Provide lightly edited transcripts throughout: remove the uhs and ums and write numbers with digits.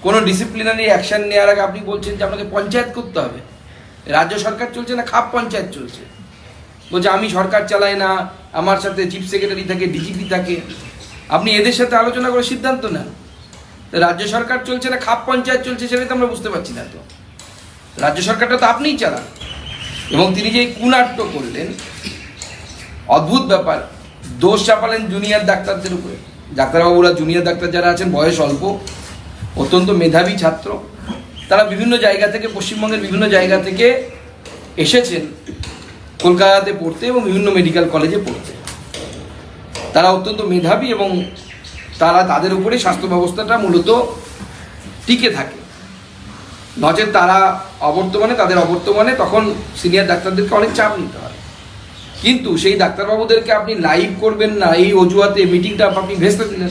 কোনো disciplinary action নেওয়ার আগে আপনি বলছেন যে আপনাকে পঞ্চায়েত করতে হবে। রাজ্য সরকার চলছে না খাপ পঞ্চায়েত চলছে? বলছে আমি সরকার চালাই না, আমার সাথে চিফ সেক্রেটারি থাকে, ডিজিপি থাকে। আপনি এদের সাথে আলোচনা করে সিদ্ধান্ত নেন। রাজ্য সরকার চলছে না খাপ পঞ্চায়েত চলছে সেটাই তো আমরা বুঝতে পারছি না। তো রাজ্য সরকারটা তো আপনিই চালান। এবং তিনি যে কুনাট্য করলেন, অদ্ভুত ব্যাপার, দোষ চাপালেন জুনিয়র ডাক্তারদের উপরে। ডাক্তারবাবুরা, জুনিয়র ডাক্তার যারা আছেন, বয়স অল্প, অত্যন্ত মেধাবী ছাত্র, তারা বিভিন্ন জায়গা থেকে, পশ্চিমবঙ্গের বিভিন্ন জায়গা থেকে এসেছেন কলকাতাতে পড়তে এবং বিভিন্ন মেডিকেল কলেজে পড়তে। তারা অত্যন্ত মেধাবী এবং তাদের উপরে স্বাস্থ্য ব্যবস্থাটা মূলত টিকে থাকে। নচেত তারা তাদের অবর্তমানে তখন সিনিয়র ডাক্তারদেরকে অনেক চাপ নিতে হয়। কিন্তু সেই ডাক্তারবাবুদেরকে আপনি লাইভ করবেন না, এই অজুহাতে মিটিংটা আপনি ভেস্তে দিলেন।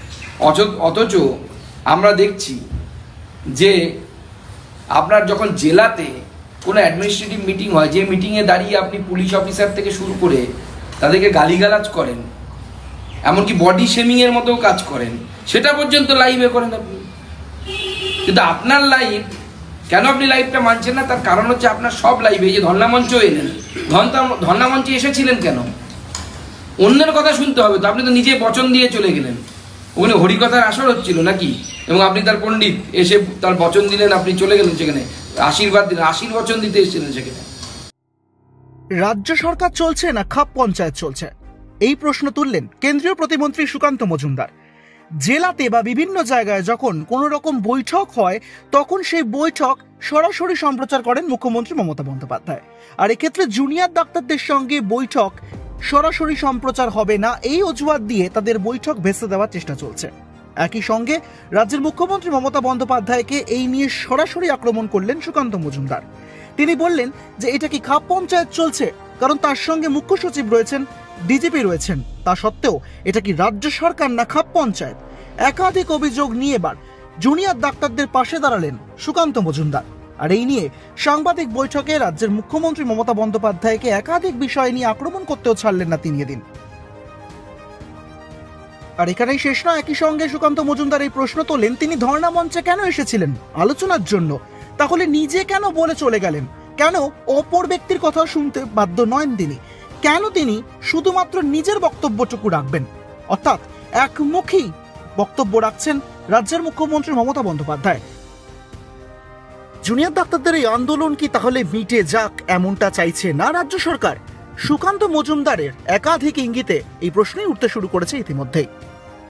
অথচ আমরা দেখছি যে আপনার যখন জেলাতে কোনো অ্যাডমিনিস্ট্রেটিভ মিটিং হয়, যে মিটিংয়ে দাঁড়িয়ে আপনি পুলিশ অফিসার থেকে শুরু করে তাদেরকে গালিগালাজ করেন, এমনকি বডি শেমিংয়ের মতো কাজ করেন, সেটা পর্যন্ত লাইভে করেন আপনি। কিন্তু আপনার লাইভ কেন আপনি লাইভটা মানছেন না? তার কারণ হচ্ছে আপনার সব লাইভে, এই যে ধর্ণা মঞ্চ এলেন, ধর্ণা মঞ্চে এসেছিলেন কেন? অন্যের কথা শুনতে হবে তো। আপনি তো নিজে বচন দিয়ে চলে গেলেন। ওখানে হরিকথার আসর হচ্ছিল নাকি? এবং আপনি তার পণ্ডিত, এসে তার বচন দিলেন, আপনি চলে গেলেন সেখানে, আশীর্বাদ দিলেন, আশীর্বচন দিতে এসেছিলেন সেখানে। রাজ্য সরকার চলছে না খাপ পঞ্চায়েত চলছে, এই প্রশ্ন তুললেন কেন্দ্রীয় প্রতিমন্ত্রী সুকান্ত মজুমদার। জেলাতে বা বিভিন্ন জায়গায় যখন কোনো রকম বৈঠক হয়, তখন সেই বৈঠক সরাসরি সম্প্রচার করেন মুখ্যমন্ত্রী মমতা বন্দ্যোপাধ্যায়। আর এক্ষেত্রে জুনিয়র ডাক্তারদের সঙ্গে বৈঠক সরাসরি সম্প্রচার হবে না, এই অজুহাত দিয়ে তাদের বৈঠক ভেস্তে দেওয়ার চেষ্টা চলছে। একই সঙ্গে রাজ্যের মুখ্যমন্ত্রী মমতা বন্দ্যোপাধ্যায়কে এই নিয়ে সরাসরি আক্রমণ করলেন সুকান্ত মজুমদার। তিনি বললেন যে এটা কি খাপ পঞ্চায়েত চলছে, কারণ তার সঙ্গে মুখ্য সচিব রয়েছেন, ডিজিপি রয়েছেন, তা সত্ত্বেও এটা কি রাজ্য সরকার না খাপ পঞ্চায়েত? একাধিক অভিযোগ নিয়ে এবার জুনিয়র ডাক্তারদের পাশে দাঁড়ালেন সুকান্ত মজুমদার। আর এই নিয়ে সাংবাদিক বৈঠকে রাজ্যের মুখ্যমন্ত্রী মমতা বন্দ্যোপাধ্যায়কে একাধিক বিষয় নিয়ে আক্রমণ করতেও ছাড়লেন না তিনি এদিন। আর এখানেই শেষ নয়, একই সঙ্গে সুকান্ত মজুমদার এই প্রশ্ন তোলেন, তিনি ধর্ণা মঞ্চে কেন এসেছিলেন? আলোচনার জন্য। তাহলে নিজে কেন বলে চলে গেলেন? কেন অপর ব্যক্তির কথা শুনতে বাধ্য নন তিনি? কেন তিনি শুধুমাত্র নিজের বক্তব্যটুকু রাখবেন? অর্থাৎ একমুখী বক্তব্য রাখছেন রাজ্যের মুখ্যমন্ত্রী মমতা বন্দ্যোপাধ্যায়। জুনিয়র ডাক্তারদের এই আন্দোলন কি তাহলে মিটে যাক, এমনটা চাইছে না রাজ্য সরকার? সুকান্ত মজুমদারের একাধিক ইঙ্গিতে এই প্রশ্নই উঠতে শুরু করেছে ইতিমধ্যেই।